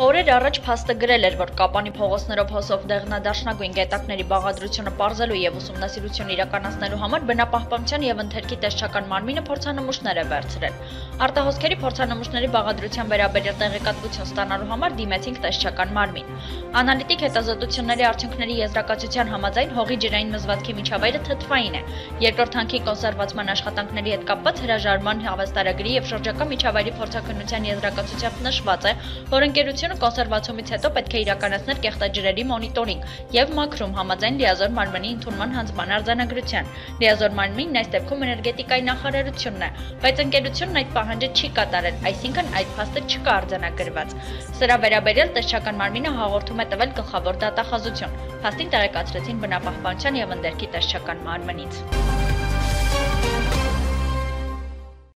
Օրեր առաջ փաստը գրել էր, որ Կապանի փողոցներով հոսող դեղնադաշնագույն գետակների բաղադրությունը պարզելու եւ ուսումնասիրություն իրականացնելու համար բնապահպանության եւ ընթերքի տեսչական մարմինը փորձանմուշներ է վերցրել։ Արտահոսքերի փորձանմուշների բաղադրության վերաբերյալ տեղեկատվություն ստանալու համար դիմեցինք տեսչական մարմին։ Անալիտիկ հետազոտությունների արդյունքների եզրակացության համաձայն հողի ջրային մզվածքի միջավայրը թթվային է։ Երկրորդ հանքի կոնսերվացման աշխատանքների հետ կապված հրաժարման հավաստարագրի եւ շրջակա միջավայրի փորձաքննության եզրակացությամբ նշված է, որ ընկերությունը կոնսերվացումից հետո պետք է իրականացնել կեղտաջրերի մոնիտորինգ եւ մաքրում համաձայն լիազոր մարմնի ընդունման հանձնման արձանագրության։ Լիազոր մարմինն այս դեպքում էներգետիկայի նախարարությունն է, բայց ընկերությունն այդ պահանջը չի կատարել, այսինքն այդ փաստը չկա արձանագրված։ Սրա վերաբերյալ տեսչական մարմինը հաղորդում է տվել գլխավոր դատախազություն։ Փաստին տեղեկացրեցին բնապահպանության եւ ընդերքի տեսչական մարմնից։